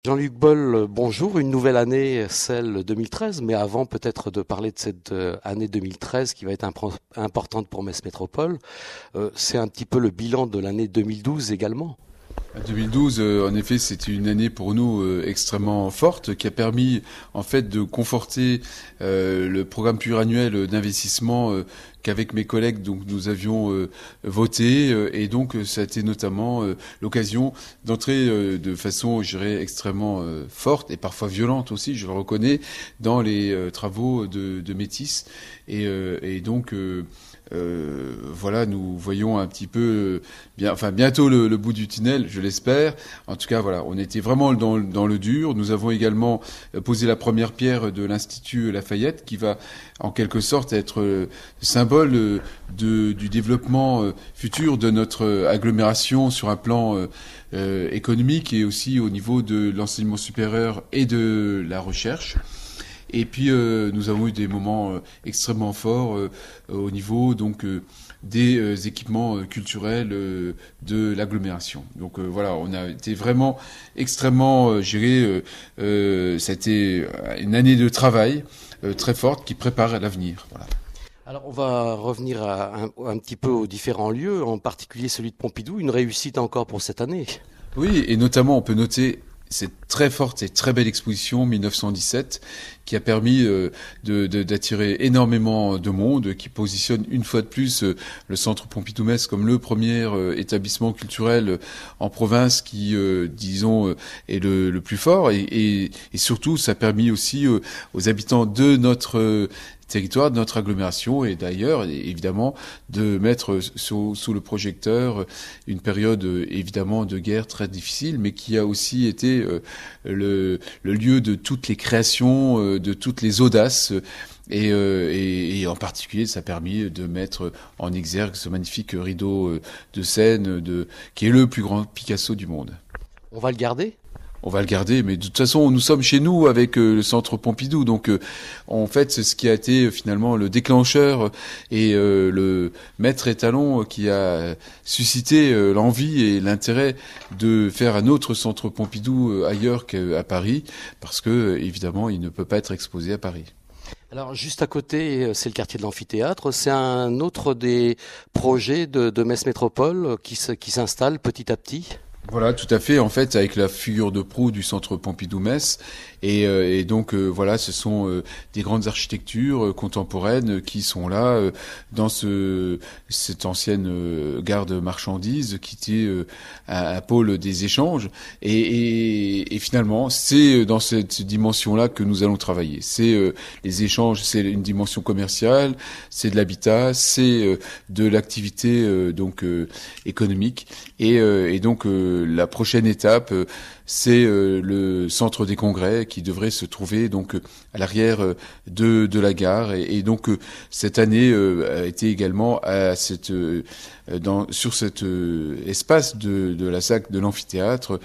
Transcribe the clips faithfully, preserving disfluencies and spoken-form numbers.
Jean-Luc Boll, bonjour. Une nouvelle année, celle deux mille treize, mais avant peut-être de parler de cette euh, année deux mille treize qui va être impro- importante pour Metz Métropole, euh, c'est un petit peu le bilan de l'année deux mille douze également. deux mille douze, euh, en effet, c'était une année pour nous euh, extrêmement forte qui a permis en fait de conforter euh, le programme pluriannuel d'investissement euh, qu'avec mes collègues donc nous avions euh, voté euh, et donc ça a été notamment euh, l'occasion d'entrer euh, de façon, je dirais, extrêmement euh, forte et parfois violente aussi, je le reconnais, dans les euh, travaux de, de Métis et, euh, et donc euh, Euh, voilà, nous voyons un petit peu, euh, bien, enfin bientôt le, le bout du tunnel, je l'espère. En tout cas, voilà, on était vraiment dans, dans le dur. Nous avons également posé la première pierre de l'Institut Lafayette, qui va en quelque sorte être le symbole de, du développement futur de notre agglomération sur un plan euh, économique et aussi au niveau de l'enseignement supérieur et de la recherche. Et puis euh, nous avons eu des moments euh, extrêmement forts euh, au niveau donc euh, des euh, équipements euh, culturels euh, de l'agglomération. Donc euh, voilà, on a été vraiment extrêmement, euh, je dirais, euh, euh, c'était une année de travail euh, très forte qui prépare l'avenir. Voilà. Alors on va revenir à un, un petit peu aux différents lieux, en particulier celui de Pompidou, une réussite encore pour cette année. Oui, et notamment on peut noter cette très forte et très belle exposition mille neuf cent dix-sept qui a permis euh, de, de, d'attirer énormément de monde, qui positionne une fois de plus euh, le Centre Pompidou-Metz comme le premier euh, établissement culturel euh, en province qui, euh, disons, euh, est le, le plus fort. Et, et, et surtout, ça a permis aussi euh, aux habitants de notre euh, territoire, de notre agglomération et d'ailleurs, évidemment, de mettre sous, sous le projecteur une période évidemment de guerre très difficile, mais qui a aussi été euh, le, le lieu de toutes les créations, euh, de toutes les audaces. Et, euh, et, et en particulier, ça a permis de mettre en exergue ce magnifique rideau de Seine, de, qui est le plus grand Picasso du monde. On va le garder ? On va le garder, mais de toute façon, nous sommes chez nous avec euh, le Centre Pompidou, donc euh, en fait, c'est ce qui a été euh, finalement le déclencheur et euh, le maître étalon qui a suscité euh, l'envie et l'intérêt de faire un autre Centre Pompidou euh, ailleurs qu'à Paris, parce que euh, évidemment, il ne peut pas être exposé à Paris. Alors juste à côté, c'est le quartier de l'amphithéâtre. C'est un autre des projets de, de Metz Métropole qui, se, qui s'installe petit à petit. Voilà, tout à fait. En fait, avec la figure de proue du Centre Pompidou-Metz, et, euh, et donc euh, voilà, ce sont euh, des grandes architectures euh, contemporaines qui sont là euh, dans ce cette ancienne euh, gare de marchandises qui était euh, un, un pôle des échanges. Et, et, et finalement, c'est dans cette dimension-là que nous allons travailler. C'est euh, les échanges, c'est une dimension commerciale, c'est de l'habitat, c'est euh, de l'activité euh, donc euh, économique, et, euh, et donc euh, la prochaine étape, euh, c'est euh, le centre des congrès qui devrait se trouver donc euh, à l'arrière euh, de de la gare. Et, et donc euh, cette année euh, a été également à cette euh, dans sur cet euh, espace de de la S A C de l'amphithéâtre.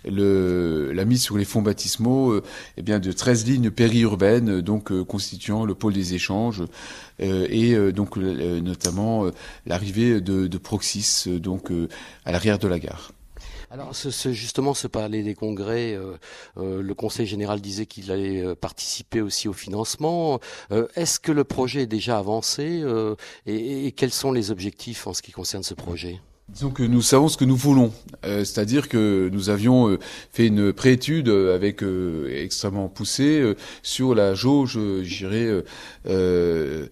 Le, la mise sur les fonds baptismaux euh, eh bien de treize lignes périurbaines, donc euh, constituant le pôle des échanges, euh, et euh, donc euh, notamment euh, l'arrivée de, de Proxys, euh, donc euh, à l'arrière de la gare. Alors, ce, ce, justement, ce palais des congrès, euh, euh, le Conseil général disait qu'il allait euh, participer aussi au financement. Euh, est-ce que le projet est déjà avancé euh, et, et quels sont les objectifs en ce qui concerne ce projet ? Disons que nous savons ce que nous voulons, euh, c'est-à-dire que nous avions euh, fait une préétude avec euh, extrêmement poussée euh, sur la jauge, euh, je dirais, euh, euh,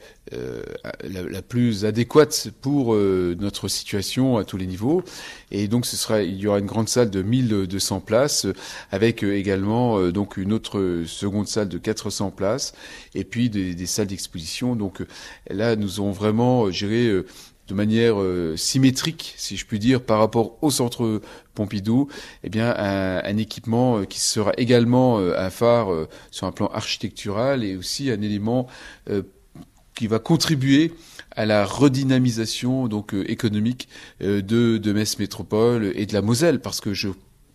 la, la plus adéquate pour euh, notre situation à tous les niveaux. Et donc ce sera, il y aura une grande salle de mille deux cents places, avec euh, également euh, donc une autre seconde salle de quatre cents places, et puis des, des salles d'exposition. Donc euh, là, nous avons vraiment, je dirais, euh, de manière euh, symétrique, si je puis dire, par rapport au Centre Pompidou, eh bien un, un équipement euh, qui sera également euh, un phare euh, sur un plan architectural et aussi un élément euh, qui va contribuer à la redynamisation donc euh, économique euh, de, de Metz Métropole et de la Moselle, parce que je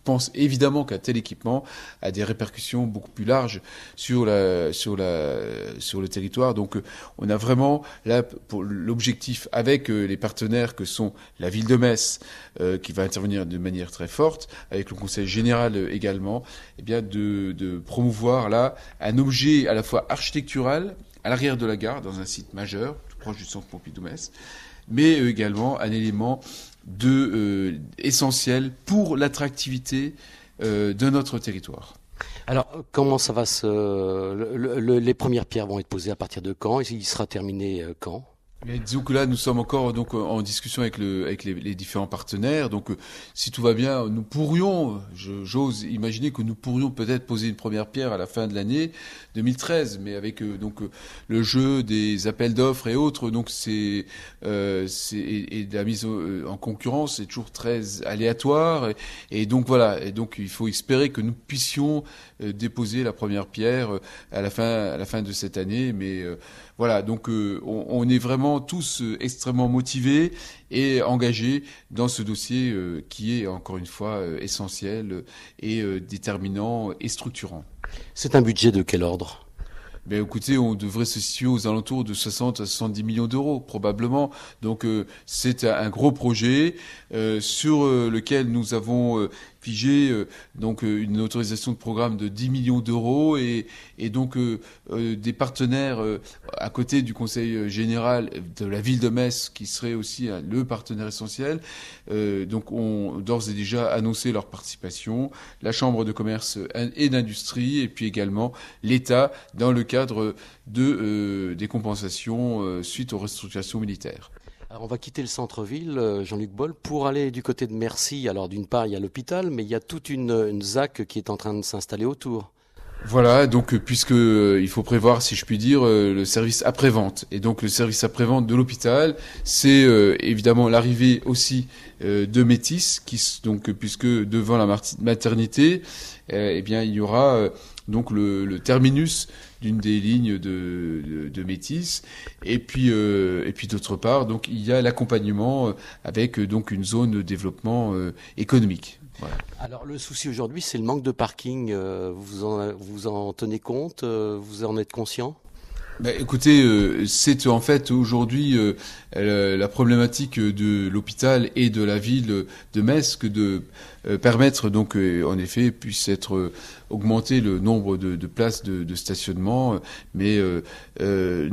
pense évidemment qu'un tel équipement a des répercussions beaucoup plus larges sur la sur la sur le territoire. Donc on a vraiment là pour l'objectif avec les partenaires que sont la ville de Metz euh, qui va intervenir de manière très forte, avec le conseil général également, eh bien de de promouvoir là un objet à la fois architectural à l'arrière de la gare dans un site majeur tout proche du centre Pompidou-Metz, mais également un élément de euh, essentiel pour l'attractivité euh, de notre territoire. Alors, comment ça va se... Le, le, les premières pierres vont être posées à partir de quand? Il sera terminé quand? Mais disons que là, nous sommes encore donc en discussion avec le avec les, les différents partenaires. Donc, euh, si tout va bien, nous pourrions, je, j'ose imaginer que nous pourrions peut-être poser une première pierre à la fin de l'année deux mille treize. Mais avec euh, donc euh, le jeu des appels d'offres et autres, donc c'est euh, c'est et, et de la mise en concurrence, c'est toujours très aléatoire. Et, et donc voilà. Et donc il faut espérer que nous puissions euh, déposer la première pierre euh, à la fin à la fin de cette année. Mais euh, voilà. Donc euh, on, on est vraiment tous extrêmement motivés et engagés dans ce dossier euh, qui est encore une fois euh, essentiel et euh, déterminant et structurant. C'est un budget de quel ordre ? Ben écoutez, on devrait se situer aux alentours de soixante à soixante-dix millions d'euros probablement. Donc euh, c'est un gros projet euh, sur euh, lequel nous avons euh, figé euh, donc euh, une autorisation de programme de dix millions d'euros et, et donc euh, euh, des partenaires euh, à côté du conseil général de la ville de Metz qui serait aussi euh, le partenaire essentiel. Euh, donc on d'ores et déjà annoncé leur participation, la chambre de commerce et d'industrie et puis également l'État dans le cadre de euh, des compensations euh, suite aux restructurations militaires. Alors on va quitter le centre-ville, Jean-Luc Boll, pour aller du côté de Mercy. Alors d'une part, il y a l'hôpital, mais il y a toute une, une Z A C qui est en train de s'installer autour. Voilà, donc puisque euh, il faut prévoir, si je puis dire, euh, le service après-vente. Et donc le service après-vente de l'hôpital, c'est euh, évidemment l'arrivée aussi euh, de Métis, qui donc puisque devant la maternité, euh, eh bien il y aura euh, donc le, le terminus d'une des lignes de, de, de Métis, et puis euh, et puis d'autre part, donc il y a l'accompagnement euh, avec euh, donc une zone de développement euh, économique. Voilà. Alors le souci aujourd'hui, c'est le manque de parking. Euh, vous en vous en tenez compte? euh, Vous en êtes conscient? Bah, écoutez, euh, c'est en fait aujourd'hui euh, la, la problématique de l'hôpital et de la ville de Metz que de euh, permettre donc euh, en effet puisse être euh, augmenter le nombre de, de places de, de stationnement. Mais euh, euh,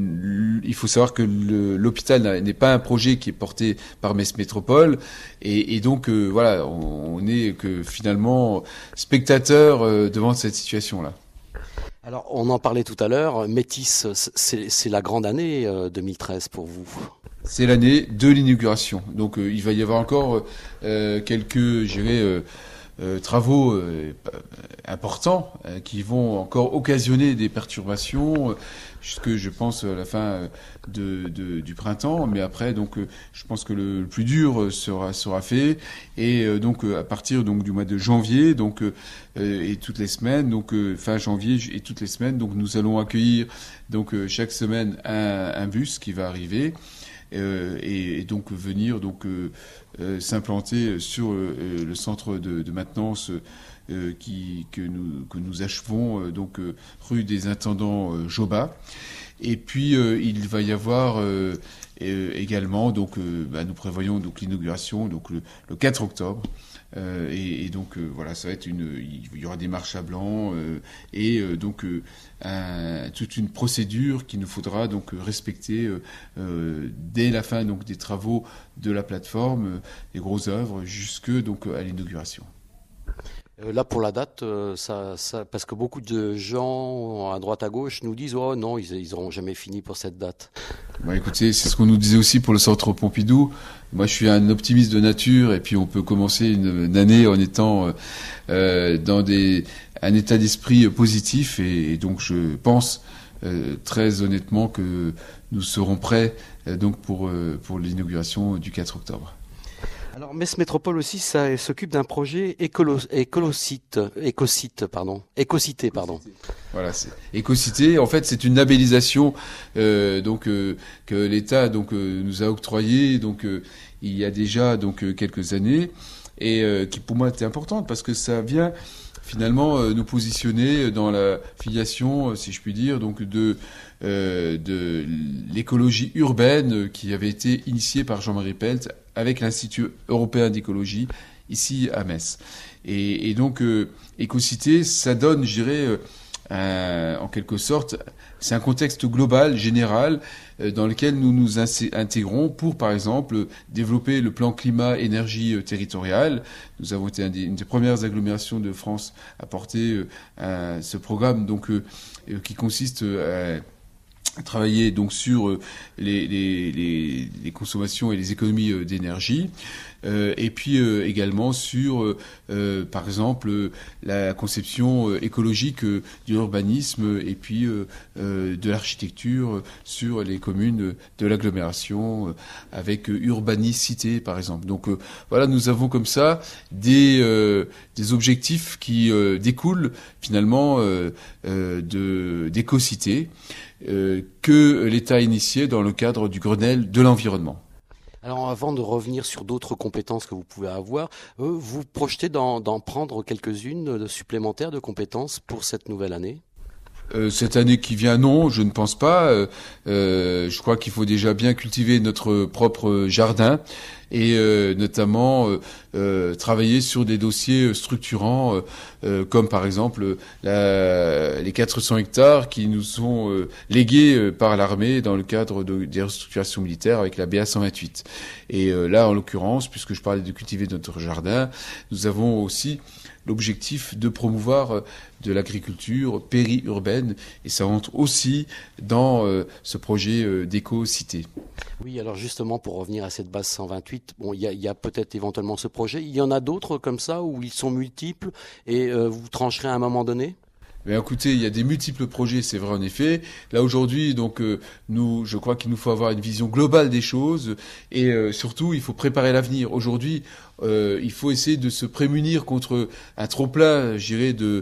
il faut savoir que le, l'hôpital n'est pas un projet qui est porté par Metz Métropole et, et donc euh, voilà, on, on est que finalement spectateur euh, devant cette situation-là. Alors, on en parlait tout à l'heure, Métis, c'est, c'est la grande année euh, deux mille treize pour vous. C'est l'année de l'inauguration. Donc, euh, il va y avoir encore euh, quelques, je dirais, euh, euh, travaux euh, importants euh, qui vont encore occasionner des perturbations euh, jusque, je pense, à la fin de, de, du printemps. Mais après, donc, euh, je pense que le, le plus dur sera sera fait. Et euh, donc, euh, à partir donc du mois de janvier, donc euh, et toutes les semaines, donc euh, fin janvier et toutes les semaines, donc nous allons accueillir donc euh, chaque semaine un, un bus qui va arriver. Euh, et, et donc venir donc euh, euh, s'implanter sur euh, le centre de, de maintenance euh, qui que nous que nous achevons euh, donc euh, rue des Intendants euh, Jobat. Et puis euh, il va y avoir euh, et, également donc euh, bah, nous prévoyons donc l'inauguration donc le, le quatre octobre. Euh, et, et donc euh, voilà, ça va être une, il y aura des marches à blanc euh, et euh, donc euh, un, toute une procédure qu'il nous faudra donc respecter euh, euh, dès la fin donc des travaux de la plateforme, euh, des grosses œuvres jusque donc à l'inauguration. Là, pour la date, ça, ça, parce que beaucoup de gens à droite à gauche nous disent « Oh non, ils, ils auront jamais fini pour cette date ». Bon, écoutez, c'est ce qu'on nous disait aussi pour le centre Pompidou. Moi, je suis un optimiste de nature, et puis on peut commencer une, une année en étant euh, dans des, un état d'esprit positif, et, et donc je pense euh, très honnêtement que nous serons prêts euh, donc pour euh, pour l'inauguration du quatre octobre. Alors Metz Métropole aussi, ça s'occupe d'un projet écolo, écolocite, écocite, pardon, écocité, pardon. Voilà, c'est écocité. En fait, c'est une labellisation euh, donc euh, que l'État donc euh, nous a octroyée donc euh, il y a déjà donc euh, quelques années. et euh, qui pour moi était importante parce que ça vient finalement euh, nous positionner dans la filiation, si je puis dire, donc de euh, de l'écologie urbaine qui avait été initiée par Jean-Marie Pelt avec l'Institut européen d'écologie ici à Metz. Et, et donc euh, Écocité, ça donne, je dirais, euh, un, en quelque sorte, c'est un contexte global, général, euh, dans lequel nous nous intégrons pour, par exemple, développer le plan climat-énergie euh, territorial. Nous avons été un des, une des premières agglomérations de France à porter euh, ce programme, donc euh, qui consiste à travailler donc sur les, les, les, les consommations et les économies d'énergie, euh, et puis euh, également sur, euh, par exemple, la conception écologique de l'urbanisme et puis euh, euh, de l'architecture sur les communes de l'agglomération, euh, avec urbanicité, par exemple. Donc euh, voilà, nous avons comme ça des, euh, des objectifs qui euh, découlent finalement euh, euh, de, d'écocité. Euh, que l'État a initié dans le cadre du Grenelle de l'environnement. Alors avant de revenir sur d'autres compétences que vous pouvez avoir, euh, vous projetez d'en, d'en prendre quelques-unes de supplémentaires de compétences pour cette nouvelle année ? Euh, cette année qui vient, non, je ne pense pas. Euh, euh, je crois qu'il faut déjà bien cultiver notre propre jardin et euh, notamment euh, euh, travailler sur des dossiers structurants, euh, euh, comme par exemple la, les quatre cents hectares qui nous sont euh, légués euh, par l'armée dans le cadre de, des restructurations militaires avec la B A cent vingt-huit. Et euh, là, en l'occurrence, puisque je parlais de cultiver notre jardin, nous avons aussi l'objectif de promouvoir de l'agriculture périurbaine, et ça rentre aussi dans euh, ce projet euh, d'éco-cité. Oui, alors justement, pour revenir à cette base cent vingt-huit, bon, il y a, y a peut-être éventuellement ce projet. Il y en a d'autres comme ça où ils sont multiples et euh, vous trancherez à un moment donné ? Mais écoutez, il y a des multiples projets, c'est vrai en effet. Là aujourd'hui, donc euh, nous, je crois qu'il nous faut avoir une vision globale des choses et euh, surtout, il faut préparer l'avenir. Aujourd'hui, euh, il faut essayer de se prémunir contre un trop-plein, je dirais, de,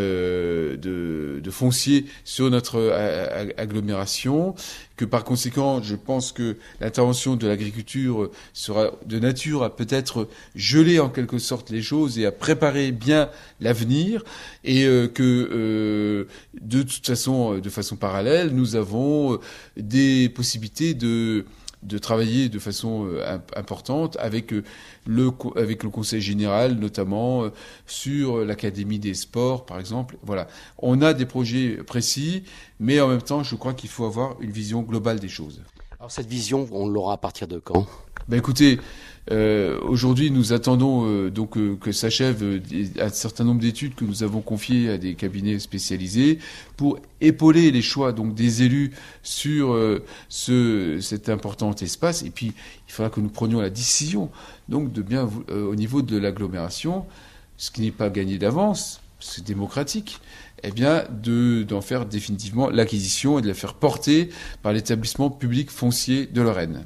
euh, de, de foncier sur notre ag- agglomération. Que par conséquent, je pense que l'intervention de l'agriculture sera de nature à peut-être geler en quelque sorte les choses et à préparer bien l'avenir, et euh, que euh, de toute façon, de façon parallèle, nous avons des possibilités de de travailler de façon euh, importante avec euh, le avec le Conseil général, notamment euh, sur l'Académie des sports, par exemple. Voilà, on a des projets précis, mais en même temps, je crois qu'il faut avoir une vision globale des choses. Alors cette vision, on l'aura à partir de quand ? Ben écoutez, euh, aujourd'hui nous attendons euh, donc euh, que s'achève euh, un certain nombre d'études que nous avons confiées à des cabinets spécialisés pour épauler les choix donc des élus sur euh, ce cet important espace. Et puis il faudra que nous prenions la décision donc de bien euh, au niveau de l'agglomération, ce qui n'est pas gagné d'avance, c'est démocratique. Eh bien, de, d'en faire définitivement l'acquisition et de la faire porter par l'établissement public foncier de Lorraine.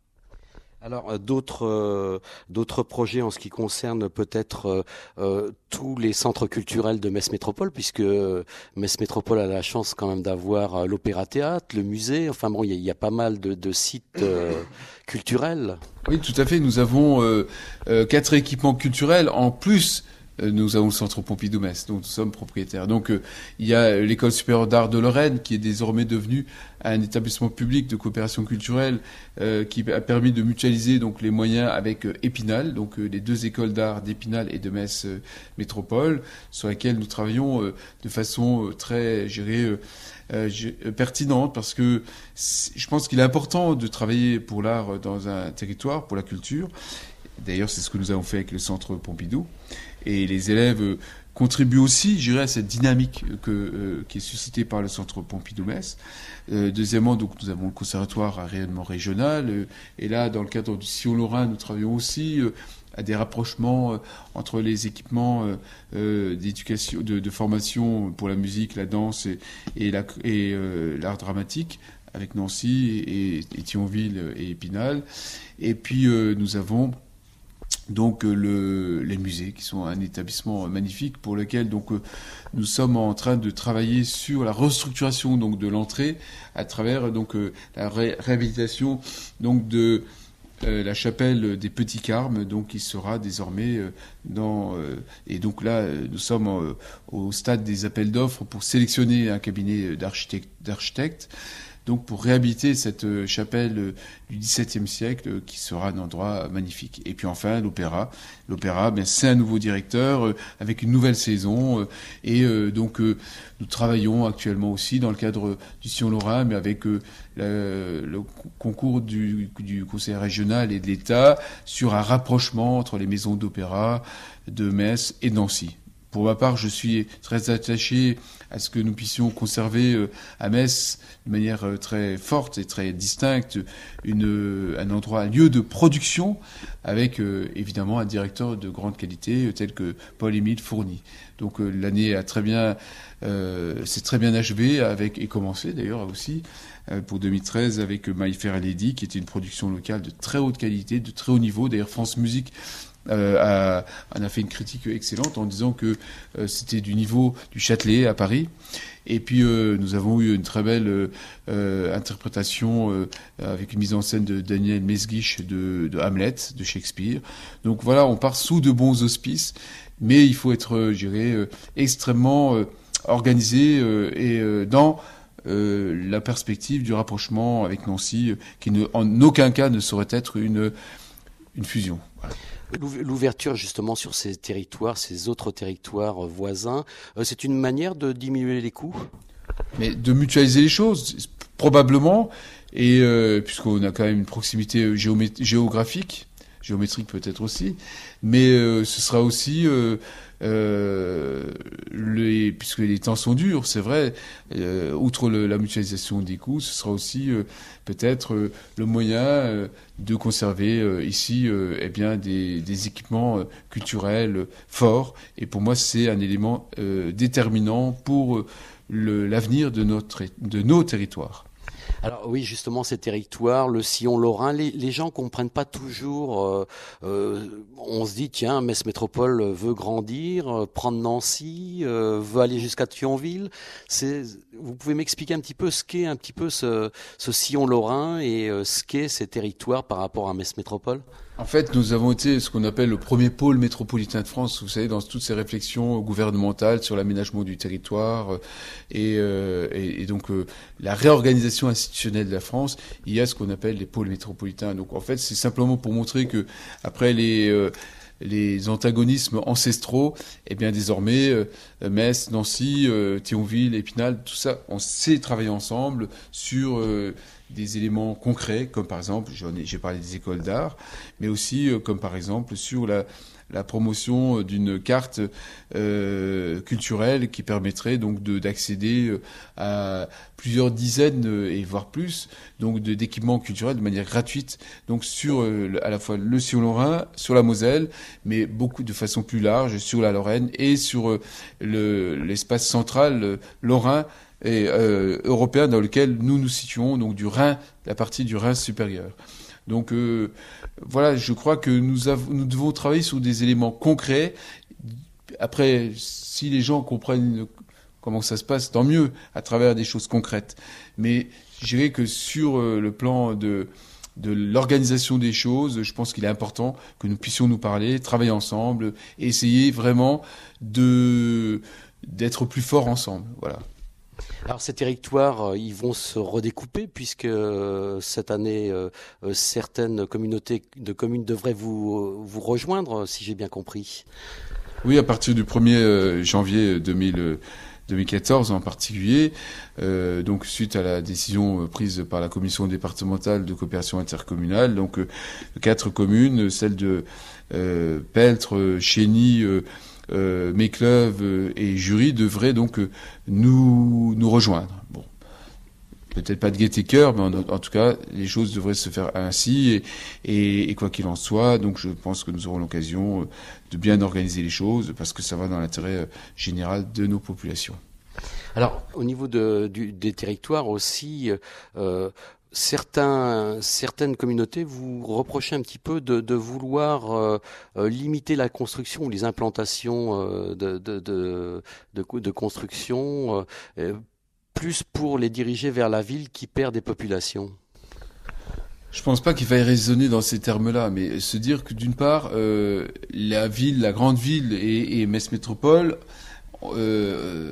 Alors euh, d'autres euh, d'autres projets en ce qui concerne peut-être euh, euh, tous les centres culturels de Metz Métropole, puisque euh, Metz Métropole a la chance quand même d'avoir euh, l'Opéra-Théâtre, le musée, enfin bon, il y, y a pas mal de, de sites euh, culturels. Oui, tout à fait. Nous avons euh, euh, quatre équipements culturels en plus. Nous avons le Centre Pompidou-Metz, dont nous sommes propriétaires. Donc, euh, il y a l'École supérieure d'art de Lorraine, qui est désormais devenue un établissement public de coopération culturelle, euh, qui a permis de mutualiser donc les moyens avec euh, Épinal, donc euh, les deux écoles d'art d'Épinal et de Metz euh, Métropole, sur lesquelles nous travaillons euh, de façon euh, très, je dirais, euh, euh, pertinente, parce que je pense qu'il est important de travailler pour l'art dans un territoire, pour la culture. D'ailleurs, c'est ce que nous avons fait avec le Centre Pompidou. Et les élèves euh, contribuent aussi, je dirais, à cette dynamique que, euh, qui est suscitée par le Centre Pompidou-Metz. Euh, deuxièmement, donc, nous avons le conservatoire à rayonnement régional. Euh, et là, dans le cadre du Sillon Lorrain, nous travaillons aussi euh, à des rapprochements euh, entre les équipements euh, euh, d'éducation, de, de formation pour la musique, la danse et, et, la, et euh, l'art dramatique, avec Nancy et, et Thionville et Épinal. Et puis, euh, nous avons donc le, les musées, qui sont un établissement magnifique pour lequel donc euh, nous sommes en train de travailler sur la restructuration donc de l'entrée à travers donc euh, la ré- réhabilitation donc de euh, la chapelle des Petits Carmes, donc qui sera désormais euh, dans euh, et donc là euh, nous sommes euh, au stade des appels d'offres pour sélectionner un cabinet d'architectes, d'architectes donc pour réhabiliter cette euh, chapelle euh, du dix-septième siècle euh, qui sera un endroit magnifique. Et puis enfin l'opéra, l'opéra, ben c'est un nouveau directeur euh, avec une nouvelle saison euh, et euh, donc euh, nous travaillons actuellement aussi dans le cadre du Sillon Lorrain, mais avec euh, le, le concours du, du Conseil régional et de l'État sur un rapprochement entre les maisons d'opéra de Metz et de Nancy. Pour ma part, je suis très attaché à ce que nous puissions conserver euh, à Metz de manière euh, très forte et très distincte une, euh, un endroit, un lieu de production avec euh, évidemment un directeur de grande qualité euh, tel que Paul-Émile Fourny. Donc euh, l'année a très bien, euh, s'est très bien achevée avec et commencé d'ailleurs aussi euh, pour deux mille treize avec My Fair Lady qui était une production locale de très haute qualité, de très haut niveau. D'ailleurs France Musique Euh, a, on a fait une critique excellente en disant que euh, c'était du niveau du Châtelet à Paris. Et puis euh, nous avons eu une très belle euh, interprétation euh, avec une mise en scène de Daniel Mesguich de, de Hamlet, de Shakespeare. Donc voilà, on part sous de bons auspices, mais il faut être, je dirais, euh, extrêmement euh, organisé euh, et euh, dans euh, la perspective du rapprochement avec Nancy, euh, qui ne, en aucun cas ne saurait être une, une fusion. Voilà. L'ouverture justement sur ces territoires, ces autres territoires voisins, c'est une manière de diminuer les coûts ? Mais de mutualiser les choses, probablement, et euh, puisqu'on a quand même une proximité géomét- géographique, géométrique peut-être aussi, mais euh, ce sera aussi, euh, euh, les, puisque les temps sont durs, c'est vrai, euh, outre le, la mutualisation des coûts, ce sera aussi euh, peut-être euh, le moyen euh, de conserver euh, ici euh, eh bien des, des équipements euh, culturels euh, forts. Et pour moi, c'est un élément euh, déterminant pour euh, le, l'avenir de, notre, de nos territoires. Alors oui, justement, ces territoires, le sillon lorrain, les, les gens comprennent pas toujours. Euh, euh, on se dit, tiens, Metz Métropole veut grandir, euh, prendre Nancy, euh, veut aller jusqu'à Thionville. C'est, vous pouvez m'expliquer un petit peu ce qu'est un petit peu ce, ce sillon lorrain et euh, ce qu'est ces territoires par rapport à Metz Métropole ? En fait, nous avons été ce qu'on appelle le premier pôle métropolitain de France, vous savez, dans toutes ces réflexions gouvernementales sur l'aménagement du territoire euh, et, euh, et, et donc euh, la réorganisation institutionnelle de la France. Il y a ce qu'on appelle les pôles métropolitains. Donc, en fait, c'est simplement pour montrer que après les euh, les antagonismes ancestraux, eh bien désormais euh, Metz, Nancy, euh, Thionville, Épinal, tout ça, on sait travailler ensemble sur euh, des éléments concrets, comme par exemple, j'en ai, j'ai parlé des écoles d'art, mais aussi euh, comme par exemple sur la, la promotion d'une carte euh, culturelle qui permettrait donc de, d'accéder à plusieurs dizaines et voire plus donc de, d'équipements culturels de manière gratuite, donc sur euh, à la fois le Sillon Lorrain, sur la Moselle, mais beaucoup de façon plus large sur la Lorraine et sur euh, le, l'espace central euh, lorrain et euh, européen dans lequel nous nous situons, donc du Rhin, la partie du Rhin supérieur. Donc euh, voilà, je crois que nous, avons, nous devons travailler sur des éléments concrets. Après, si les gens comprennent comment ça se passe, tant mieux, à travers des choses concrètes. Mais je dirais que sur euh, le plan de, de l'organisation des choses, je pense qu'il est important que nous puissions nous parler, travailler ensemble, et essayer vraiment de, d'être plus forts ensemble. Voilà. Alors ces territoires, ils vont se redécouper puisque euh, cette année, euh, euh, certaines communautés de communes devraient vous, vous rejoindre, si j'ai bien compris. Oui, à partir du premier janvier deux mille quatorze en particulier, euh, donc suite à la décision prise par la commission départementale de coopération intercommunale, donc euh, quatre communes, celles de euh, Peltre, Chény, euh, Euh, Mécleuve euh, et Jury devraient donc euh, nous nous rejoindre. Bon, peut-être pas de gaieté cœur, mais en, en tout cas, les choses devraient se faire ainsi. Et, et, et quoi qu'il en soit, donc je pense que nous aurons l'occasion euh, de bien organiser les choses parce que ça va dans l'intérêt euh, général de nos populations. Alors, au niveau de, du, des territoires aussi. Euh, Certains, certaines communautés vous reprochent un petit peu de, de vouloir euh, limiter la construction ou les implantations euh, de, de, de, de, de construction, euh, plus pour les diriger vers la ville qui perd des populations. Je pense pas qu'il faille raisonner dans ces termes-là, mais se dire que d'une part, euh, la ville, la grande ville et, et Metz Métropole euh,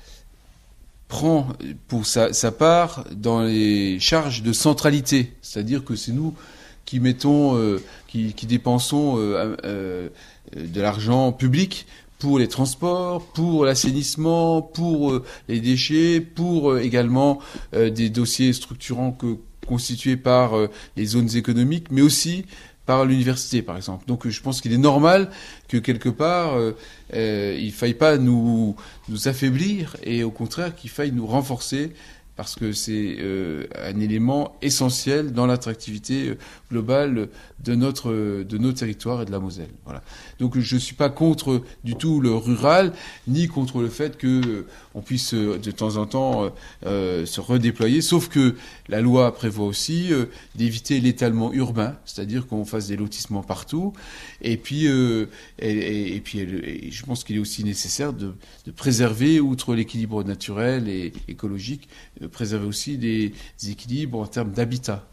prend pour sa, sa part dans les charges de centralité, c'est-à-dire que c'est nous qui mettons, euh, qui, qui dépensons euh, euh, de l'argent public pour les transports, pour l'assainissement, pour euh, les déchets, pour euh, également euh, des dossiers structurants que constitués par euh, les zones économiques, mais aussi par l'université, par exemple. Donc, je pense qu'il est normal que quelque part, euh, euh, il ne faille pas nous, nous affaiblir et au contraire qu'il faille nous renforcer parce que c'est euh, un élément essentiel dans l'attractivité globale de notre de nos territoires et de la Moselle. Voilà. Donc je suis pas contre du tout le rural, ni contre le fait que on puisse de temps en temps euh, se redéployer. Sauf que la loi prévoit aussi euh, d'éviter l'étalement urbain, c'est-à-dire qu'on fasse des lotissements partout. Et puis euh, et, et, et puis et je pense qu'il est aussi nécessaire de, de préserver, outre l'équilibre naturel et écologique, de préserver aussi des, des équilibres en termes d'habitat.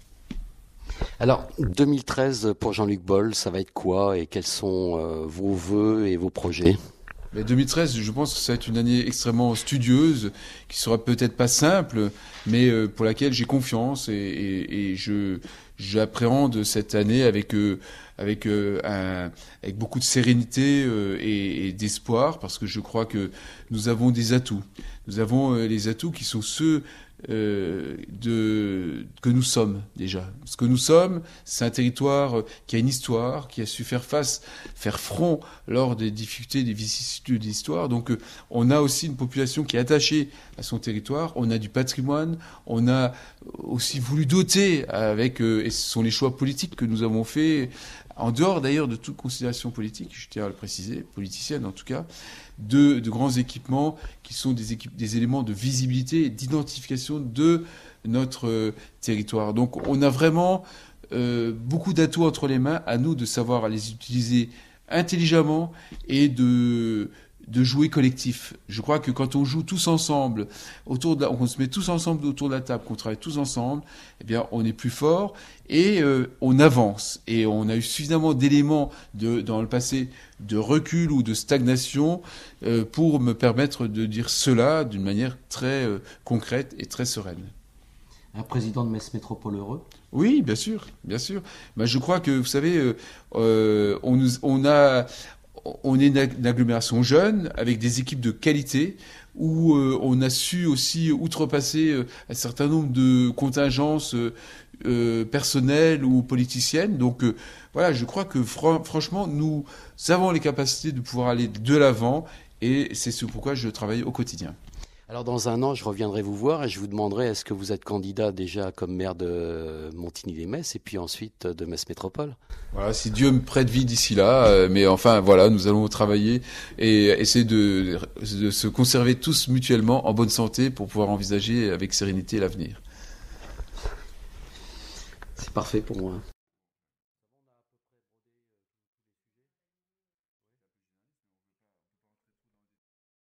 Alors, deux mille treize pour Jean-Luc Boll, ça va être quoi et quels sont euh, vos vœux et vos projets ? Mais deux mille treize, je pense que ça va être une année extrêmement studieuse, qui sera peut-être pas simple, mais euh, pour laquelle j'ai confiance et, et, et je j'appréhende cette année avec euh, avec euh, un, avec beaucoup de sérénité euh, et, et d'espoir, parce que je crois que nous avons des atouts. Nous avons euh, les atouts qui sont ceux Euh, de, que nous sommes déjà. Ce que nous sommes, c'est un territoire qui a une histoire, qui a su faire face, faire front lors des difficultés, des vicissitudes de l'histoire. Donc euh, on a aussi une population qui est attachée à son territoire, on a du patrimoine, on a aussi voulu doter avec, euh, et ce sont les choix politiques que nous avons faits, en dehors d'ailleurs de toute considération politique, je tiens à le préciser, politicienne en tout cas, de, de grands équipements qui sont des, équipes, des éléments de visibilité et d'identification de notre euh, territoire. Donc on a vraiment euh, beaucoup d'atouts entre les mains, à nous de savoir les utiliser intelligemment et de, de jouer collectif. Je crois que quand on joue tous ensemble, autour de la, on se met tous ensemble autour de la table, qu'on travaille tous ensemble, eh bien on est plus fort et euh, on avance. Et on a eu suffisamment d'éléments de, dans le passé de recul ou de stagnation euh, pour me permettre de dire cela d'une manière très euh, concrète et très sereine. Un président de Metz Métropole heureux ? Oui, bien sûr, bien sûr. Ben, je crois que, vous savez, euh, euh, on, nous, on a... On est une agglomération jeune, avec des équipes de qualité, où euh, on a su aussi outrepasser euh, un certain nombre de contingences euh, euh, personnelles ou politiciennes. Donc euh, voilà, je crois que fr- franchement, nous avons les capacités de pouvoir aller de l'avant, et c'est ce pourquoi je travaille au quotidien. Alors dans un an, je reviendrai vous voir et je vous demanderai est-ce que vous êtes candidat déjà comme maire de Montigny-lès-Metz et puis ensuite de Metz Métropole ? Voilà, si Dieu me prête vie d'ici là, euh, mais enfin voilà, nous allons travailler et essayer de, de se conserver tous mutuellement en bonne santé pour pouvoir envisager avec sérénité l'avenir. C'est parfait pour moi.